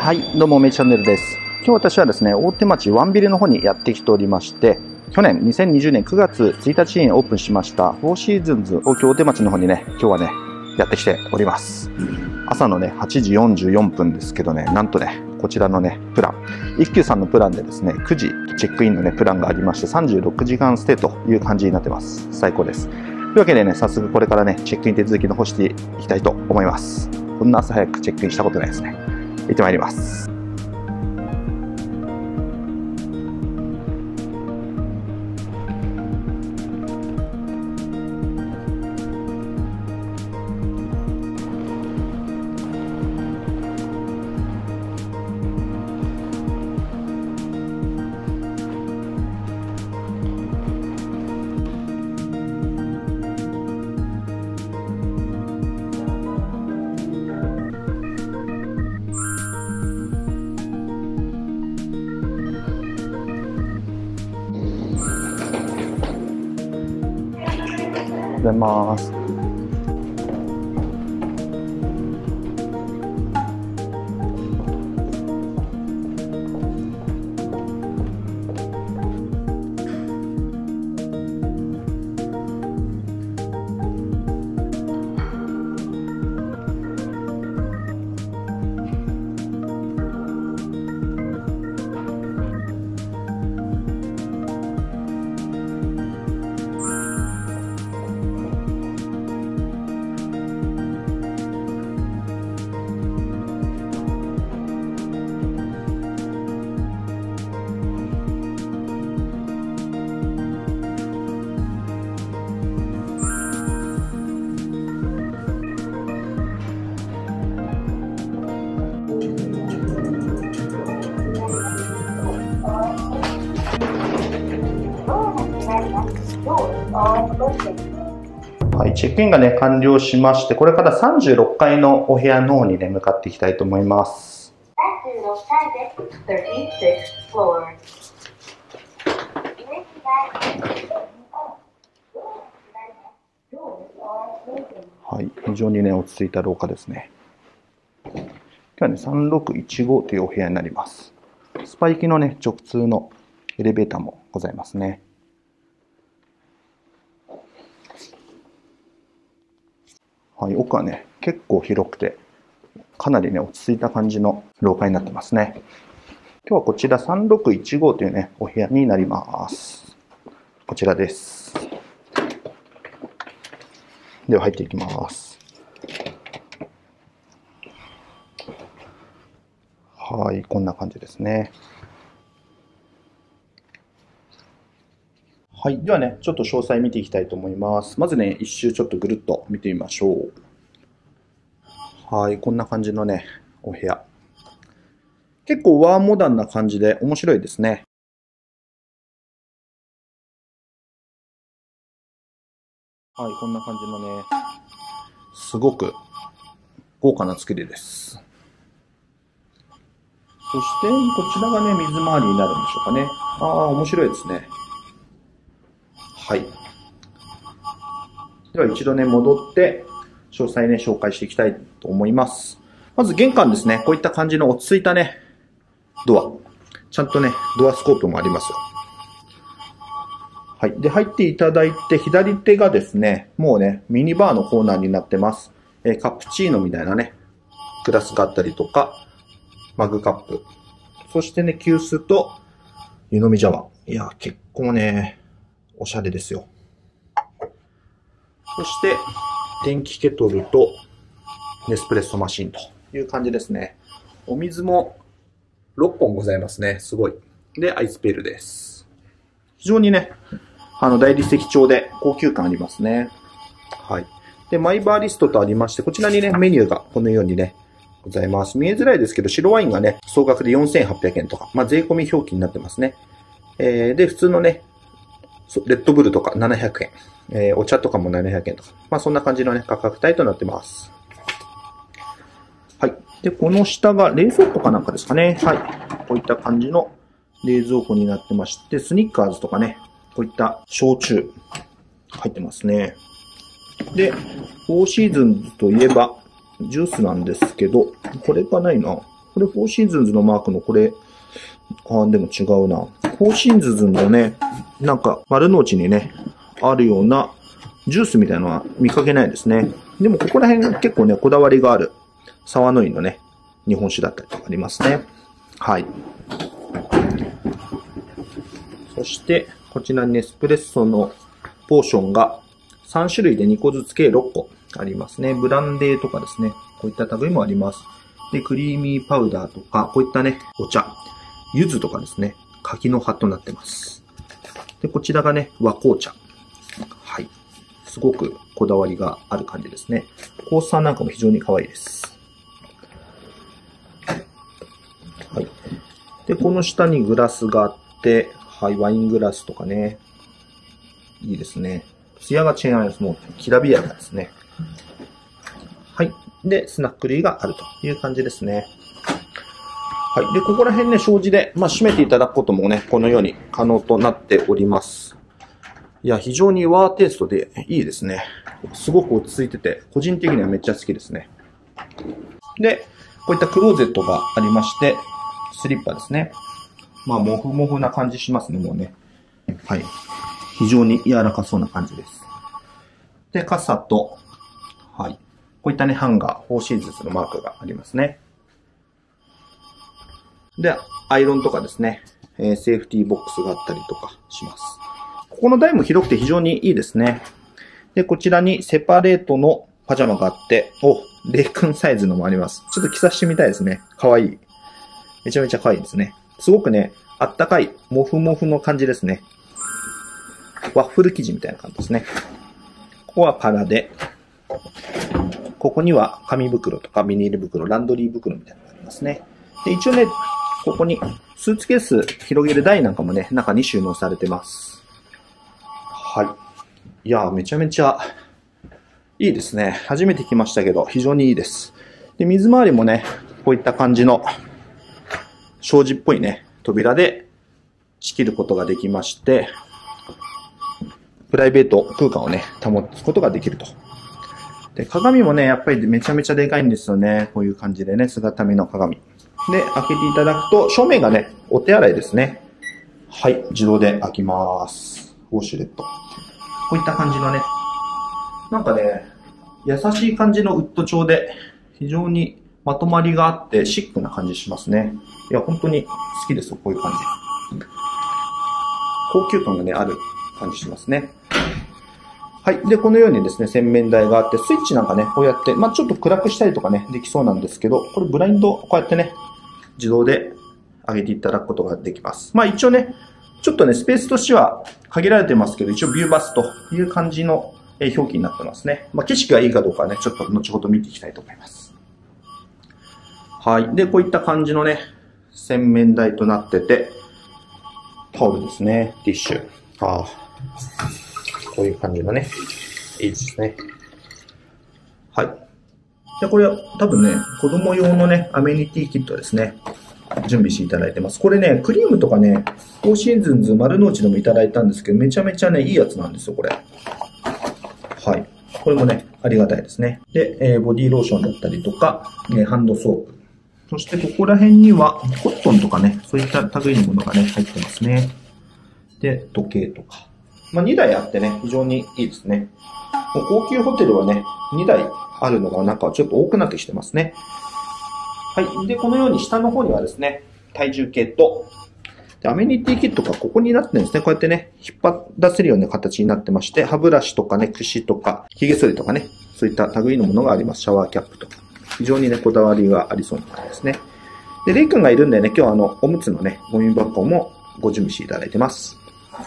はい、どうも、めチャンネルです。今日私はですね、大手町ワンビルの方にやってきておりまして、去年2020年9月1日にオープンしましたフォーシーズンズ東京大手町の方にね、今日はね、やってきております。朝のね、8時44分ですけどね、なんとね、こちらのね、プラン、一休さんのプランでですね、9時チェックインのね、プランがありまして、36時間ステイという感じになってます。最高です。というわけでね、早速これからね、チェックイン手続きの方していきたいと思います。こんな朝早くチェックインしたことないですね。行ってまいります。おはようございます。はい、チェックインがね、完了しまして、これから36階のお部屋の方にね、向かっていきたいと思います。 36階です。36th floor。 はい、非常にね、落ち着いた廊下ですね。今日はね、3615というお部屋になります。スパイキのね、直通のエレベーターもございますね。はい、奥はね、結構広くて、かなりね、落ち着いた感じの廊下になってますね。今日はこちら3615というね、お部屋になります。こちらです。では入っていきます。はい、こんな感じですね。はい。ではね、ちょっと詳細見ていきたいと思います。まずね、一周ちょっとぐるっと見てみましょう。はい。こんな感じのね、お部屋。結構ワーモダンな感じで面白いですね。はい。こんな感じのね、すごく豪華な作りです。そして、こちらがね、水回りになるんでしょうかね。ああ、面白いですね。はい。では一度ね、戻って、詳細ね、紹介していきたいと思います。まず玄関ですね。こういった感じの落ち着いたね、ドア。ちゃんとね、ドアスコープもありますよ。はい。で、入っていただいて、左手がですね、もうね、ミニバーのコーナーになってます。カプチーノみたいなね、グラスがあったりとか、マグカップ。そしてね、急須と湯飲み茶碗。いや、結構ね、おしゃれですよ。そして、電気ケトルとネスプレッソマシンという感じですね。お水も6本ございますね。すごい。で、アイスペールです。非常にね、大理石調で高級感ありますね。はい。で、マイバーリストとありまして、こちらにね、メニューがこのようにね、ございます。見えづらいですけど、白ワインがね、総額で4800円とか、税込み表記になってますね。で、普通のね、レッドブルとか700円。お茶とかも700円とか。そんな感じのね、価格帯となってます。はい。で、この下が冷蔵庫かなんかですかね。はい。こういった感じの冷蔵庫になってまして、スニッカーズとかね、こういった焼酎入ってますね。で、フォーシーズンズといえば、ジュースなんですけど、これがないな。 これ、フォーシーズンズのマークのこれ、でも違うな。フォーシーズンズのね、なんか丸の内にね、あるようなジュースみたいなのは見かけないですね。でもここら辺結構ね、こだわりがある沢の井のね、日本酒だったりとかありますね。はい。そして、こちらにエスプレッソのポーションが3種類で2個ずつ計6個ありますね。ブランデーとかですね。こういった類もあります。で、クリーミーパウダーとか、こういったね、お茶、柚子とかですね、柿の葉となってます。で、こちらがね、和紅茶。はい。すごくこだわりがある感じですね。コースターなんかも非常に可愛いです。はい。で、この下にグラスがあって、はい、ワイングラスとかね。いいですね。艶が違います。もう、きらびやかですね。はい。で、スナック類があるという感じですね。はい。で、ここら辺ね、障子で、閉めていただくこともね、このように可能となっております。いや、非常に和テイストでいいですね。すごく落ち着いてて、個人的にはめっちゃ好きですね。で、こういったクローゼットがありまして、スリッパですね。もふもふな感じしますね、もうね。はい。非常に柔らかそうな感じです。で、傘と、はい。こういったね、ハンガー、4シーズンズのマークがありますね。で、アイロンとかですね、セーフティーボックスがあったりとかします。ここの台も広くて非常にいいですね。で、こちらにセパレートのパジャマがあって、レイ君サイズのもあります。ちょっと着させてみたいですね。かわいい。めちゃめちゃ可愛いですね。すごくね、あったかい、もふもふの感じですね。ワッフル生地みたいな感じですね。ここは空で、ここには紙袋とかビニール袋、ランドリー袋みたいなのがありますね。で、一応ね、ここにスーツケース広げる台なんかもね、中に収納されてます。はい。いやー、めちゃめちゃいいですね。初めて来ましたけど、非常にいいです。で、水回りもね、こういった感じの障子っぽいね、扉で仕切ることができまして、プライベート空間をね、保つことができると。で、鏡もね、やっぱりめちゃめちゃでかいんですよね。こういう感じでね、姿見の鏡。で、開けていただくと、正面がね、お手洗いですね。はい、自動で開きます。ウォシュレット。こういった感じのね、なんかね、優しい感じのウッド調で、非常にまとまりがあってシックな感じしますね。いや、本当に好きですよ、こういう感じ。高級感がね、ある感じしますね。はい。で、このようにですね、洗面台があって、スイッチなんかね、こうやって、ちょっと暗くしたりとかね、できそうなんですけど、これブラインド、こうやってね、自動で上げていただくことができます。一応ね、ちょっとね、スペースとしては限られてますけど、一応ビューバスという感じの表記になってますね。景色がいいかどうかはね、ちょっと後ほど見ていきたいと思います。はい。で、こういった感じのね、洗面台となってて、タオルですね、ティッシュ。こういう感じのね、いいですね。はい。で、これは多分ね、子供用のね、アメニティキットですね。準備していただいてます。これね、クリームとかね、フォーシーズンズ丸の内でもいただいたんですけど、めちゃめちゃね、いいやつなんですよ、これ。はい。これもね、ありがたいですね。で、ボディーローションだったりとか、ハンドソープ。そしてここら辺には、コットンとかね、そういった類のものがね、入ってますね。で、時計とか。2台あってね、非常にいいですね。もう高級ホテルはね、2台あるのがなんかちょっと多くなってきてますね。はい。で、このように下の方にはですね、体重計と、でアメニティキットがここになってるんですね。こうやってね、引っ張出せるような形になってまして、歯ブラシとかね、櫛とか、髭剃りとかね、そういった類のものがあります。シャワーキャップとか。非常にね、こだわりがありそうな感じですね。で、レイ君がいるんでね、今日はおむつのね、ゴミ箱もご準備していただいてます。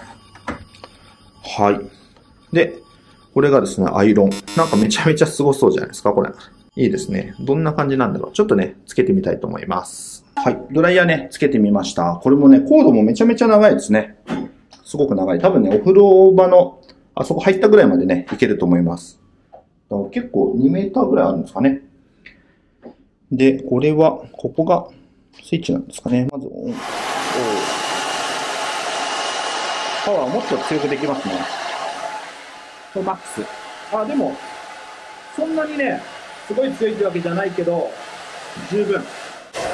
はい。で、これがですね、アイロン。なんかめちゃめちゃすごそうじゃないですか、これ。いいですね。どんな感じなんだろう。ちょっとね、つけてみたいと思います。はい。ドライヤーね、つけてみました。これもね、コードもめちゃめちゃ長いですね。すごく長い。多分ね、お風呂場の、あそこ入ったぐらいまでね、いけると思います。だから結構2メーターぐらいあるんですかね。で、これは、ここがスイッチなんですかね。まず、パワーもっと強くできますね。これマックス。でも、そんなにね、すごい強いってわけじゃないけど、十分。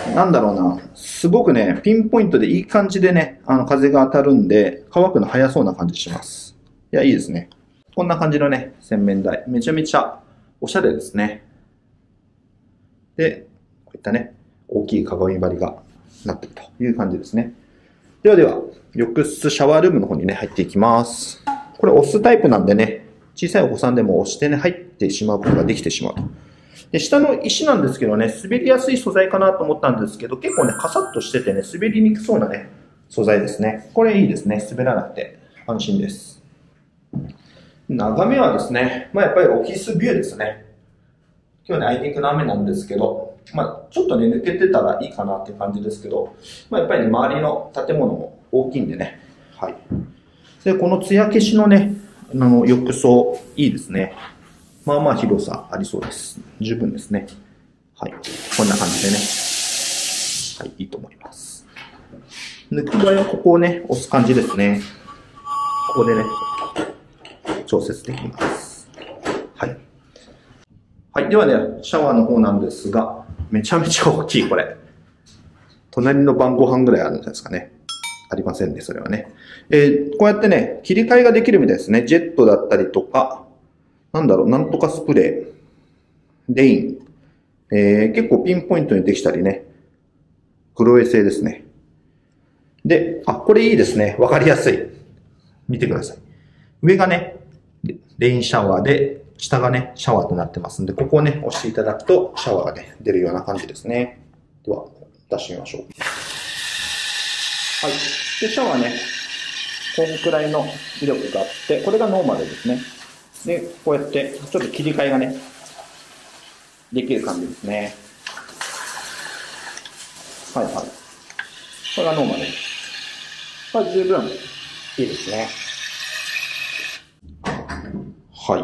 なんだろうな、すごくね、ピンポイントでいい感じでね、風が当たるんで、乾くの早そうな感じします。いや、いいですね。こんな感じのね、洗面台。めちゃめちゃおしゃれですね。で、こういったね、大きい鏡張りがなっているという感じですね。では、浴室シャワールームの方にね、入っていきます。これ押すタイプなんでね、小さいお子さんでも押してね、入ってしまうことができてしまうと。で、下の石なんですけどね、滑りやすい素材かなと思ったんですけど、結構ね、カサッとしててね、滑りにくそうなね、素材ですね。これいいですね。滑らなくて安心です。眺めはですね、やっぱりオフィスビューですね。今日ね、あいにくの雨なんですけど、ちょっとね、抜けてたらいいかなっていう感じですけど、やっぱりね、周りの建物も大きいんでね。はい。で、この艶消しのね、浴槽、いいですね。広さありそうです。十分ですね。はい。こんな感じでね。はい、いいと思います。抜く場合はここをね、押す感じですね。ここでね、調節できます。はい。はい。ではね、シャワーの方なんですが、めちゃめちゃ大きい、これ。隣の晩ご飯ぐらいあるんじゃないですかね。ありませんね、それはね。こうやってね、切り替えができるみたいですね。ジェットだったりとか、なんとかスプレー、レイン、結構ピンポイントにできたりね。クロエ製ですね。で、これいいですね。わかりやすい。見てください。上がね、レインシャワーで、下がね、シャワーとなってますんで、ここをね、押していただくと、シャワーがね、出るような感じですね。では、出してみましょう。はい。で、シャワーね、このくらいの威力があって、これがノーマルですね。で、こうやって、ちょっと切り替えがね、できる感じですね。はいはい。これがノーマルです。これ十分いいですね。はい。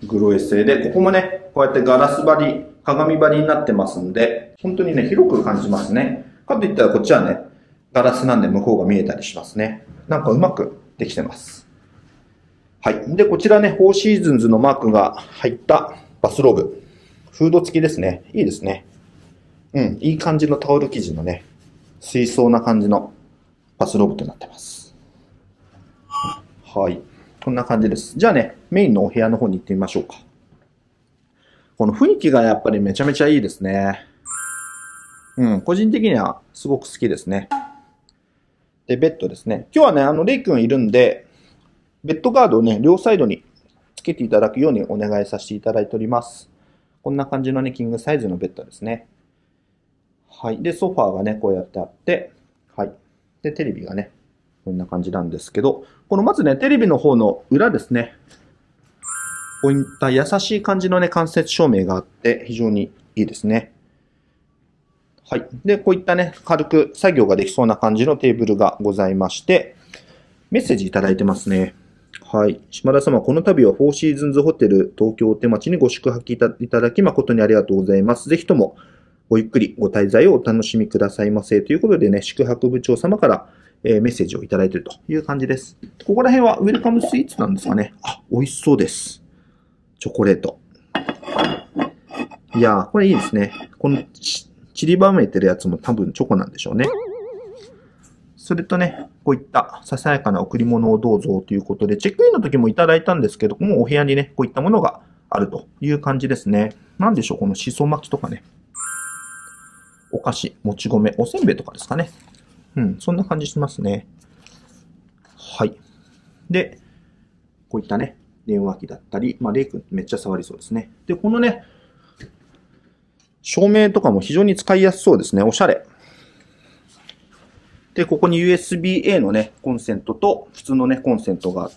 グロエ製で、ここもね、こうやってガラス張り、鏡張りになってますんで、本当にね、広く感じますね。かといったらこっちはね、ガラスなんで向こうが見えたりしますね。なんかうまくできてます。はい。で、こちらね、フォーシーズンズのマークが入ったバスローブ。フード付きですね。いいですね。いい感じのタオル生地のね、水槽な感じのバスローブとなってます。はい。こんな感じです。じゃあね、メインのお部屋の方に行ってみましょうか。この雰囲気がやっぱりめちゃめちゃいいですね。個人的にはすごく好きですね。で、ベッドですね。今日はね、レイ君いるんで、ベッドガードをね、両サイドにつけていただくようにお願いさせていただいております。こんな感じのね、キングサイズのベッドですね。はい。で、ソファーがね、こうやってあって、はい。で、テレビがね、こんな感じなんですけど、このまずね、テレビの方の裏ですね。こういった優しい感じのね、間接照明があって、非常にいいですね。はい。で、こういったね、軽く作業ができそうな感じのテーブルがございまして、メッセージいただいてますね。はい。島田様、この度はフォーシーズンズホテル東京大手町にご宿泊いただき誠にありがとうございます。ぜひともごゆっくりご滞在をお楽しみくださいませ。ということでね、宿泊部長様からメッセージをいただいているという感じです。ここら辺はウェルカムスイーツなんですかね。美味しそうです。チョコレート。いやー、これいいですね。この散りばめてるやつも多分チョコなんでしょうね。それとね、こういったささやかな贈り物をどうぞということで、チェックインの時もいただいたんですけども、お部屋にね、こういったものがあるという感じですね。なんでしょう、このしそ巻きとかね。お菓子、もち米、おせんべいとかですかね。そんな感じしますね。はい。で、こういったね、電話機だったり、レイ君めっちゃ触りそうですね。で、このね、照明とかも非常に使いやすそうですね。おしゃれ。で、ここに USB-A のね、コンセントと普通のね、コンセントがあって、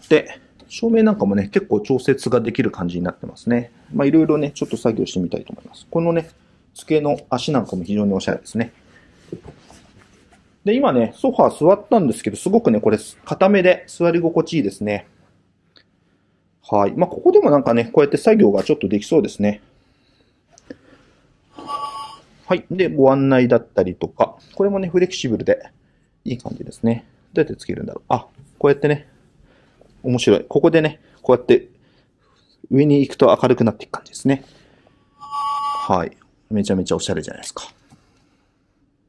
照明なんかもね、結構調節ができる感じになってますね。いろいろね、ちょっと作業してみたいと思います。このね、机の足なんかも非常におしゃれですね。で、今ね、ソファー座ったんですけど、すごくね、これ、硬めで座り心地いいですね。はい。ここでもなんかね、こうやって作業がちょっとできそうですね。はい。で、ご案内だったりとか、これもね、フレキシブルでいい感じですね。どうやってつけるんだろう。こうやってね、面白い。ここでね、こうやって上に行くと明るくなっていく感じですね。はい。めちゃめちゃおしゃれじゃないですか。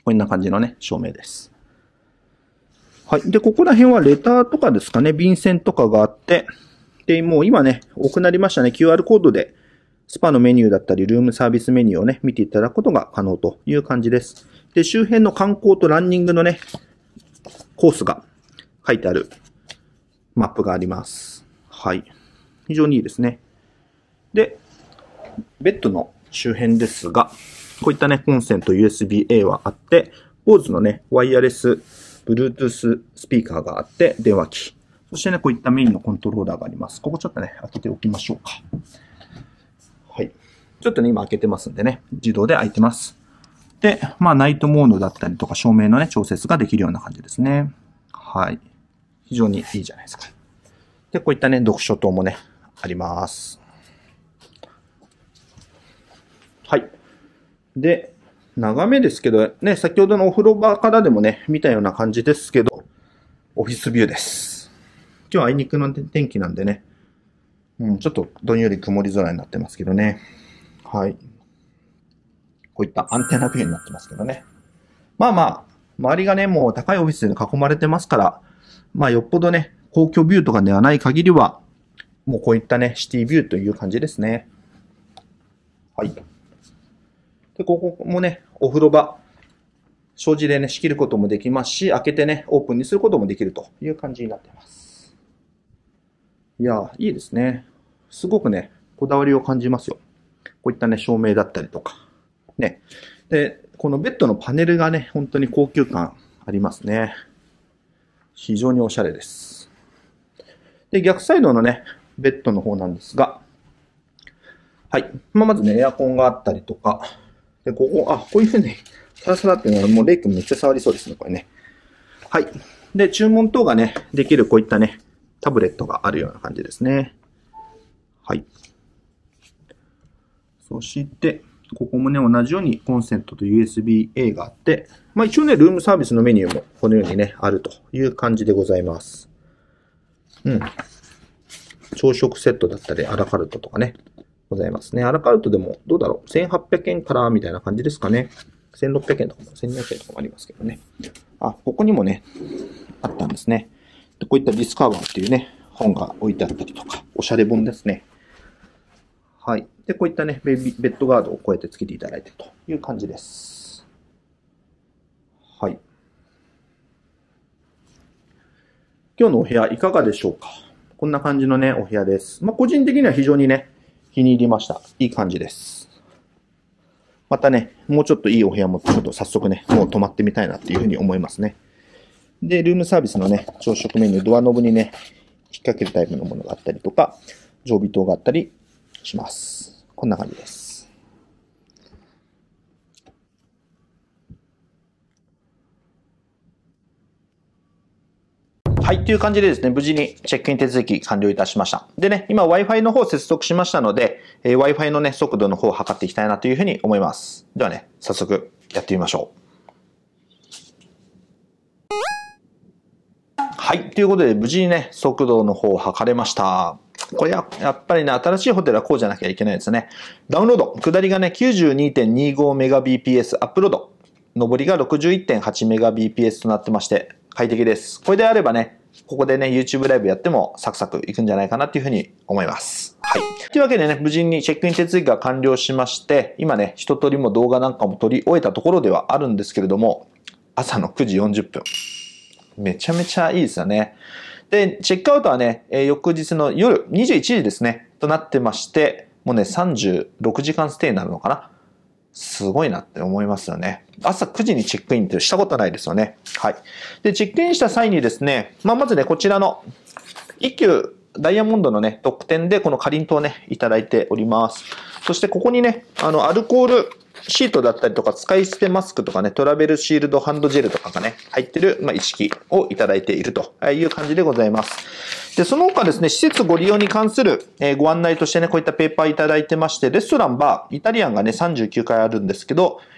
こんな感じのね、照明です。はい。で、ここら辺はレターとかですかね、便箋とかがあって、で、もう今ね、多くなりましたね。QR コードで、スパのメニューだったり、ルームサービスメニューをね、見ていただくことが可能という感じです。で、周辺の観光とランニングのね、コースが書いてあるマップがあります。はい。非常にいいですね。で、ベッドの周辺ですが、こういったね、コンセント USB-A はあって、BOSE のね、ワイヤレス、Bluetooth スピーカーがあって、電話機。そしてね、こういったメインのコントローラーがあります。ここちょっとね、開けておきましょうか。はい。ちょっとね、今開けてますんでね、自動で開いてます。で、ナイトモードだったりとか、照明のね、調節ができるような感じですね。はい。非常にいいじゃないですか。で、こういったね、読書灯もね、あります。はい。で、眺めですけど、ね、先ほどのお風呂場からでもね、見たような感じですけど、オフィスビューです。今日はあいにくの天気なんでね、ちょっとどんより曇り空になってますけどね。はい。こういったアンテナビューになってますけどね。周りがね、もう高いオフィスに囲まれてますから、よっぽどね、公共ビューとかではない限りは、もうこういったね、シティビューという感じですね。はい。で、ここもね、お風呂場、障子でね、仕切ることもできますし、開けてね、オープンにすることもできるという感じになっています。いや、いいですね。すごくね、こだわりを感じますよ。こういったね、照明だったりとか。ね。で、このベッドのパネルがね、本当に高級感ありますね。非常におしゃれです。で、逆サイドのね、ベッドの方なんですが、はい。まずね、エアコンがあったりとか、で、こういう風に、サラサラっていうのはもうレイ君めっちゃ触りそうですね、これね。はい。で、注文等がね、できるこういったね、タブレットがあるような感じですね。はい。そして、ここもね、同じようにコンセントと USB-A があって、一応ね、ルームサービスのメニューもこのようにね、あるという感じでございます。朝食セットだったり、アラカルトとかね、ございますね。アラカルトでも、どうだろう ?1800 円からみたいな感じですかね。1600円とかも、1200円とかもありますけどね。ここにもね、あったんですね。で、こういったディスカバーっていうね、本が置いてあったりとか、おしゃれ本ですね。はい。で、こういったね、ベッドガードをこうやってつけていただいてという感じです。はい。今日のお部屋いかがでしょうか？こんな感じのね、お部屋です。個人的には非常にね、気に入りました。いい感じです。またね、もうちょっといいお部屋もちょっと早速ね、もう泊まってみたいなっていうふうに思いますね。で、ルームサービスのね、朝食メニュー、ドアノブにね、引っ掛けるタイプのものがあったりとか、常備灯があったりします。こんな感じです。はい、という感じでですね、無事にチェックイン手続き完了いたしました。でね、今 Wi-Fi の方接続しましたので、Wi-Fi のね、速度の方を測っていきたいなというふうに思います。ではね、早速やってみましょう。はい、ということで無事にね、速度の方を測れました。これやっぱりね、新しいホテルはこうじゃなきゃいけないですね。ダウンロード、下りがね、92.25Mbps、アップロード、上りが 61.8Mbps となってまして、快適です。これであればね、ここでね、YouTube ライブやってもサクサクいくんじゃないかなっていうふうに思います。はい。というわけでね、無事にチェックイン手続きが完了しまして、今ね、一通りも動画なんかも撮り終えたところではあるんですけれども、朝の9時40分。めちゃめちゃいいですよね。で、チェックアウトはね、翌日の夜21時ですね、となってまして、もうね、36時間ステイになるのかな。すごいなって思いますよね。朝9時にチェックインってしたことないですよね。はい。で、チェックインした際にですね、まずね、こちらの一休ダイヤモンドのね、特典でこのかりんとうをね、いただいております。そしてここにね、アルコールシートだったりとか、使い捨てマスクとかね、トラベルシールドハンドジェルとかがね、入ってる、一式をいただいているという感じでございます。で、その他ですね、施設ご利用に関するご案内としてね、こういったペーパーいただいてまして、レストラン、バー、イタリアンがね、39階あるんですけど、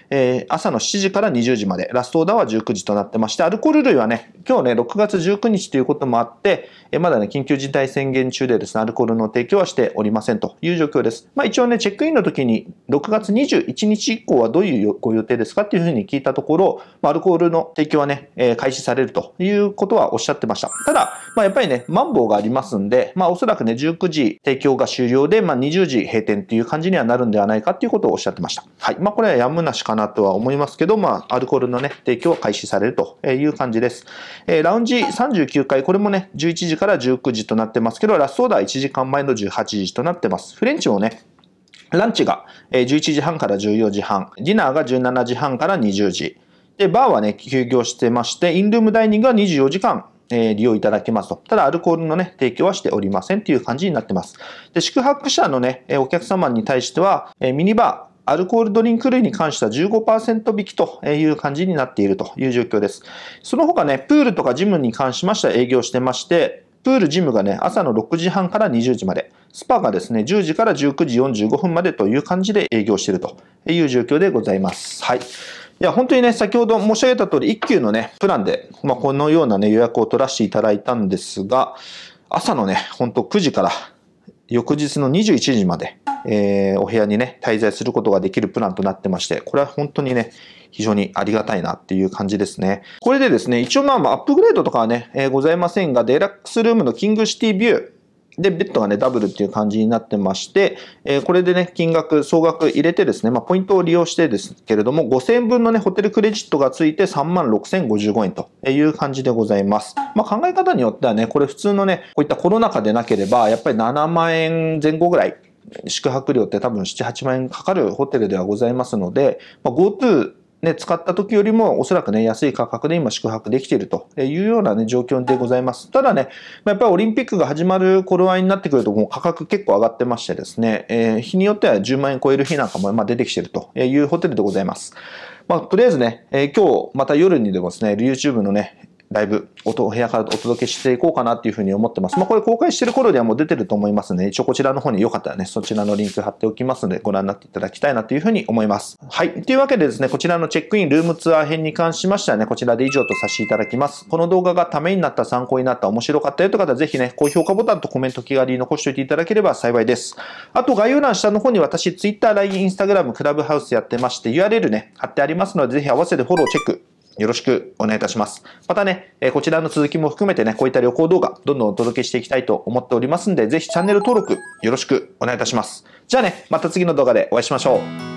朝の7時から20時まで、ラストオーダーは19時となってまして、アルコール類はね、今日ね、6月19日ということもあって、まだね、緊急事態宣言中でですね、アルコールの提供はしておりませんという状況です。一応ね、チェックインの時に、6月21日以降はどういうご予定ですかっていうふうに聞いたところ、アルコールの提供はね、開始されるということはおっしゃってました。ただ、やっぱりね、マンボウがありますんで、おそらくね、19時提供が終了で、20時閉店っていう感じにはなるんではないかっていうことをおっしゃってました。はい。これはやむなしかなとは思いますけど、アルコールのね、提供は開始されるという感じです。ラウンジ39階、これもね、11時から19時となってますけど、ラストオーダー1時間前の18時となってます。フレンチもね、ランチが11時半から14時半、ディナーが17時半から20時。で、バーはね、休業してまして、インルームダイニングは24時間、利用いただけますと。ただ、アルコールのね、提供はしておりませんという感じになってます。で、宿泊者のね、お客様に対しては、ミニバー、アルコールドリンク類に関しては 15% 引きという感じになっているという状況です。その他ね、プールとかジムに関しましては営業してまして、プールジムがね、朝の6時半から20時まで、スパがですね、10時から19時45分までという感じで営業しているという状況でございます。はい。いや、本当にね、先ほど申し上げた通り、一級のね、プランで、このようなね、予約を取らせていただいたんですが、朝のね、本当9時から翌日の21時まで、お部屋にね、滞在することができるプランとなってまして、これは本当にね、非常にありがたいなっていう感じですね。これでですね、一応アップグレードとかはね、ございませんが、デラックスルームのキングシティビュー、で、ベッドがね、ダブルっていう感じになってまして、これでね、総額入れてですね、ポイントを利用してですけれども、5000円分のね、ホテルクレジットがついて36,055円という感じでございます。考え方によってはね、これ普通のね、こういったコロナ禍でなければ、やっぱり7万円前後ぐらい、宿泊料って多分7、8万円かかるホテルではございますので、GoToね、使った時よりもおそらくね、安い価格で今宿泊できているというようなね、状況でございます。ただね、やっぱりオリンピックが始まる頃合いになってくるともう価格結構上がってましてですね、日によっては10万円超える日なんかも出てきているというホテルでございます。とりあえずね、今日また夜にでもですね、YouTube のね、ライブ、お部屋からお届けしていこうかなっていうふうに思ってます。これ公開してる頃にはもう出てると思いますので、一応こちらの方によかったらね、そちらのリンク貼っておきますので、ご覧になっていただきたいなというふうに思います。はい。というわけでですね、こちらのチェックインルームツアー編に関しましてはね、こちらで以上とさせていただきます。この動画がためになった、参考になった、面白かったよという方はぜひね、高評価ボタンとコメント気軽に残しておいていただければ幸いです。あと概要欄下の方に私、Twitter、LINE、Instagram、クラブハウスやってまして、URL ね、貼ってありますので、ぜひ合わせてフォローチェック。よろしくお願いいたします。またね、こちらの続きも含めてね、こういった旅行動画、どんどんお届けしていきたいと思っておりますんで、ぜひチャンネル登録よろしくお願いいたします。じゃあね、また次の動画でお会いしましょう。